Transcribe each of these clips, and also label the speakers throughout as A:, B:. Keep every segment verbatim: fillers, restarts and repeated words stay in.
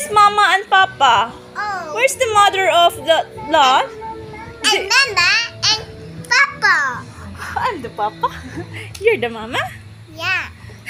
A: is Mama and Papa?
B: Oh.
A: Where's the mother of the lot?
B: And Mama and Papa.
A: I'm the Papa. You're the Mama?
B: Yeah.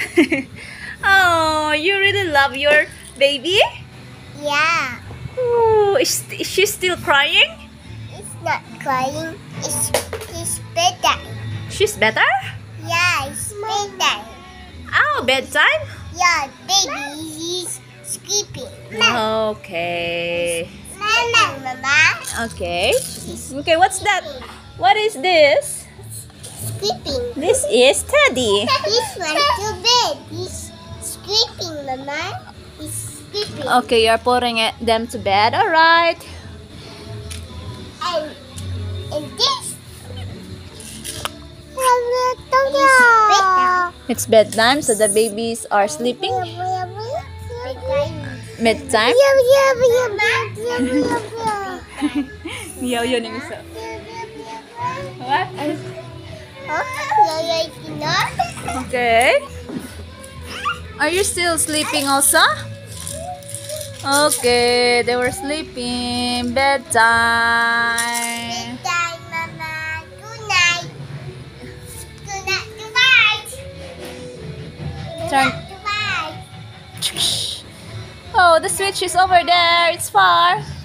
A: Oh, you really love your baby?
B: Yeah.
A: Oh, is, is she still crying?
B: It's not crying. It's it's better.
A: She's better?
B: Yeah, it's better.
A: Oh, bedtime?
B: Yeah, baby, he's sleeping.
A: Okay.
B: Mama, Mama.
A: Okay. Okay, what's that? What is this?
B: Sleeping.
A: This is Teddy.
B: He's went to bed. He's sleeping, Mama. He's sleeping.
A: Okay, you're putting it, them to bed. All right.
B: And and this. Bedtime.
A: It's bedtime, so the babies are sleeping. Bedtime. Yo, yun yung isa. What? Okay. Are you still sleeping also? Okay, they were sleeping. Bedtime.
B: Bedtime, Mama. Good night. Good night. Goodbye.
A: Turn.
B: Goodbye.
A: Oh, the switch is over there. It's far.